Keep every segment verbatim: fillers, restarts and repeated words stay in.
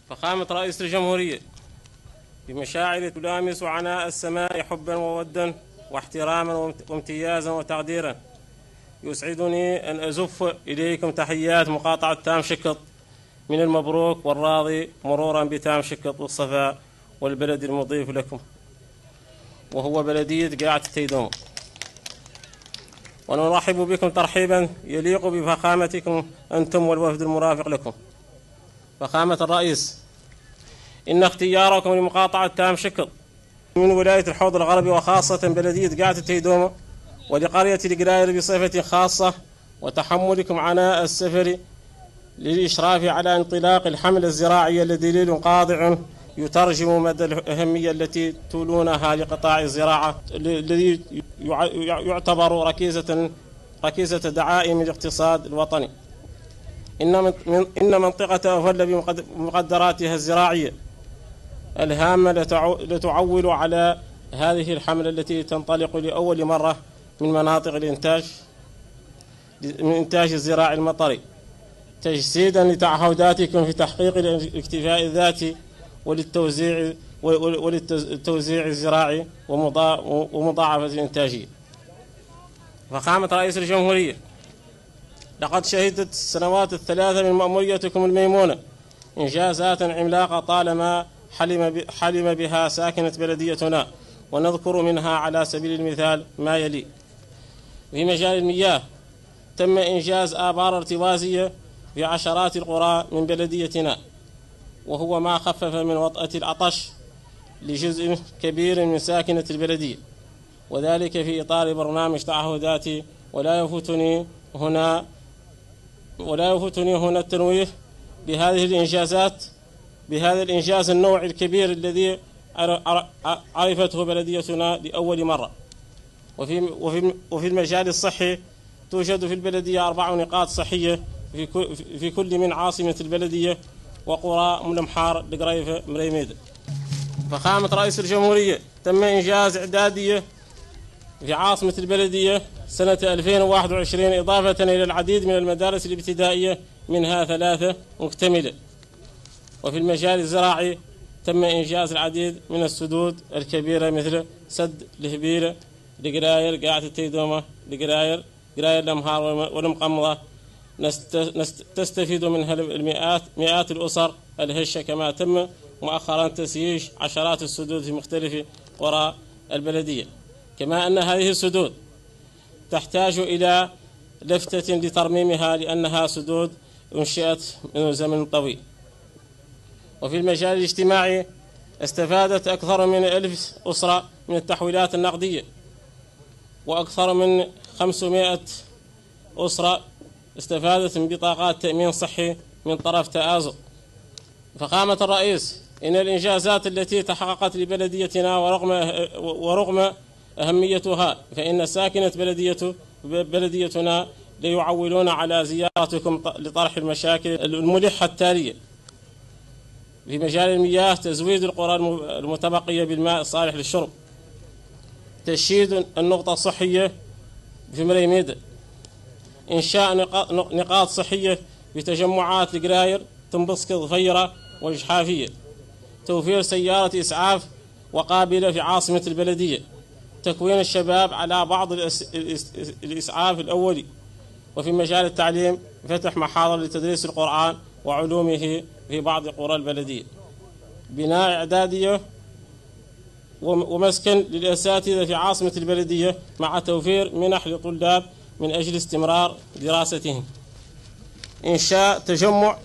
فخامة رئيس الجمهورية بمشاعر تلامس عناء السماء حبا وودا واحتراما وامتيازا وتقديرا، يسعدني أن أزف إليكم تحيات مقاطعة تام شكط من المبروك والراضي، مرورا بتام شكط والصفاء والبلد المضيف لكم وهو بلدية قاعة التيدوم. ونرحب بكم ترحيبا يليق بفخامتكم أنتم والوفد المرافق لكم. فخامة الرئيس، إن اختياركم لمقاطعة تام شكط من ولاية الحوض الغربي وخاصة بلدية قاعة التيدوم ولقرية القراير بصفة خاصة، وتحملكم عناء السفر للإشراف على انطلاق الحملة الزراعية لدليل قاطع يترجم مدى الأهمية التي تولونها لقطاع الزراعة الذي يعتبر ركيزة ركيزة دعائم الاقتصاد الوطني. إن إن منطقة أفل بمقدراتها الزراعية الهامة لتعول على هذه الحملة التي تنطلق لأول مرة من مناطق الإنتاج من إنتاج الزراعي المطري، تجسيدا لتعهداتكم في تحقيق الاكتفاء الذاتي وللتوزيع وللتوزيع الزراعي ومضاعفة الإنتاجية. فخامة رئيس الجمهورية، لقد شهدت السنوات الثلاثة من مأموريتكم الميمونة إنجازات عملاقة طالما حلم حلم بها ساكنة بلديتنا، ونذكر منها على سبيل المثال ما يلي: في مجال المياه تم إنجاز آبار ارتوازية في عشرات القرى من بلديتنا، وهو ما خفف من وطأة العطش لجزء كبير من ساكنة البلدية، وذلك في إطار برنامج تعهداتي. ولا يفوتني هنا ولا يفوتني هنا التنويه بهذه الإنجازات بهذا الإنجاز النوعي الكبير الذي عرفته بلديتنا لأول مرة. وفي وفي وفي المجال الصحي توجد في البلدية أربع نقاط صحية في في كل من عاصمة البلدية وقرى ملمحار لقريفة مريميد. فخامة رئيس الجمهورية، تم إنجاز إعدادية في عاصمة البلدية سنة ألفين وواحد وعشرين، إضافة إلى العديد من المدارس الابتدائية منها ثلاثة مكتملة. وفي المجال الزراعي تم إنجاز العديد من السدود الكبيرة مثل سد الهبيرة لقراير قاعة التيدومة لقراير قراير الأمهار والمقمضة، تستفيد منها المئات مئات الأسر الهشة، كما تم مؤخرا تسييج عشرات السدود في مختلف قرى البلدية. كما أن هذه السدود تحتاج إلى لفتة لترميمها لأنها سدود أنشئت من زمن طويل. وفي المجال الاجتماعي استفادت أكثر من ألف أسرة من التحويلات النقدية، وأكثر من خمسمائة أسرة استفادت من بطاقات تأمين صحي من طرف تآزر. فخامة الرئيس، إن الإنجازات التي تحققت لبلديتنا ورغم ورغم أهميتها، فإن ساكنة بلدية بلديتنا ليعولون على زيارتكم لطرح المشاكل الملحة التالية: في مجال المياه تزويد القرى المتبقية بالماء الصالح للشرب، تشييد النقطة الصحية في مريميد، إنشاء نقاط صحية في تجمعات القراير تنبسك ظفيرة والجحافية، توفير سيارة إسعاف وقابلة في عاصمة البلدية، تكوين الشباب على بعض الإسعاف الأولي. وفي مجال التعليم فتح محاضر لتدريس القرآن وعلومه في بعض قرى البلدية، بناء إعدادية ومسكن للأساتذة في عاصمة البلدية مع توفير منح للطلاب من أجل استمرار دراستهم، إنشاء تجمع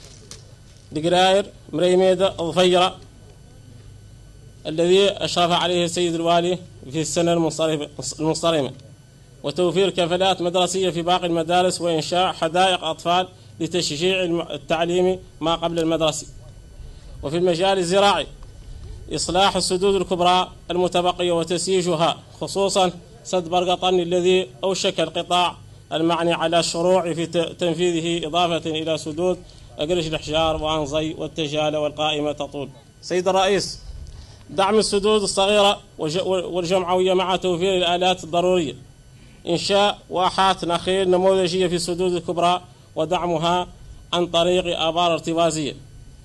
لقراير مريميدة الظفيرة الذي أشرف عليه السيد الوالي في السنة المنصرمة، وتوفير كفالات مدرسية في باقي المدارس، وإنشاء حدائق أطفال لتشجيع التعليم ما قبل المدرسي. وفي المجال الزراعي إصلاح السدود الكبرى المتبقية وتسييجها، خصوصا سد برقطن الذي أوشك القطاع المعني على الشروع في تنفيذه، إضافة إلى سدود أقرش الحجار وأنظي والتجالة والقائمة تطول. سيد الرئيس، دعم السدود الصغيرة والجمعوية مع توفير الآلات الضرورية، إنشاء واحات نخيل نموذجية في السدود الكبرى ودعمها عن طريق آبار ارتوازية،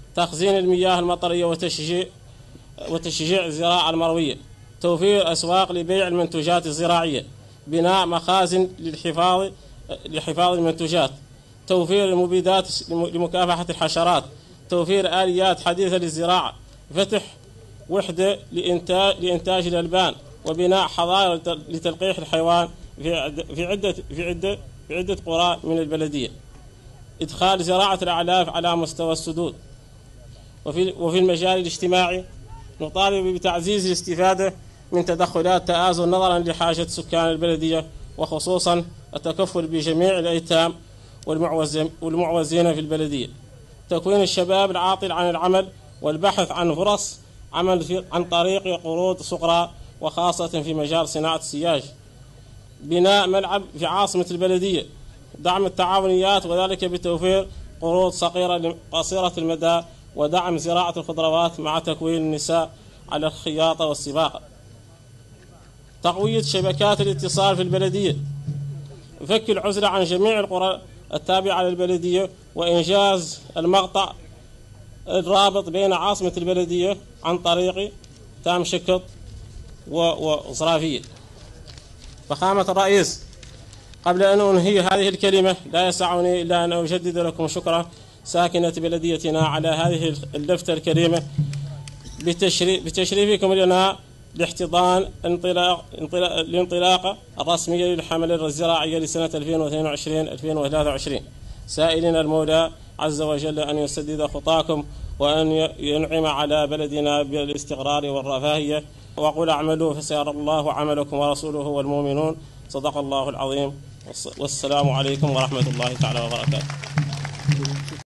تخزين المياه المطرية وتشجيع وتشجيع الزراعة المروية، توفير أسواق لبيع المنتوجات الزراعية، بناء مخازن للحفاظ لحفاظ المنتوجات، توفير المبيدات لمكافحة الحشرات، توفير آليات حديثة للزراعة، فتح وحدة لإنتاج لإنتاج الألبان، وبناء حظائر لتلقيح الحيوان في في عدة في عدة في عدة قرى من البلدية، إدخال زراعة الأعلاف على مستوى السدود. وفي وفي المجال الاجتماعي نطالب بتعزيز الاستفادة من تدخلات تآزر نظرا لحاجة سكان البلدية، وخصوصا التكفل بجميع الأيتام والمعوزين في البلدية، تكوين الشباب العاطل عن العمل والبحث عن فرص عمل عن طريق قروض صغرى وخاصة في مجال صناعة السياج، بناء ملعب في عاصمة البلدية، دعم التعاونيات وذلك بتوفير قروض صغيرة قصيرة المدى، ودعم زراعة الخضروات مع تكوين النساء على الخياطة والسباقة، تقوية شبكات الاتصال في البلدية، فك العزلة عن جميع القرى التابعة للبلدية، وإنجاز المقطع الرابط بين عاصمة البلدية عن طريق تام شكط وصرافية. فخامة الرئيس، قبل أن أنهي هذه الكلمة لا يسعني إلا أن أجدد لكم شكرا ساكنة بلديتنا على هذه اللفتة الكريمة بتشريفكم لنا لاحتضان انطلاق الانطلاقة الرسمية للحملة الزراعية لسنة ألفين واثنين وعشرين ألفين وثلاثة وعشرين، سائلين المولى عز وجل أن يسدد خطاكم وأن ينعم على بلدنا بالاستقرار والرفاهية، وقل اعملوا فسيرى الله عملكم ورسوله والمؤمنون. صدق الله العظيم، والسلام عليكم ورحمة الله تعالى وبركاته.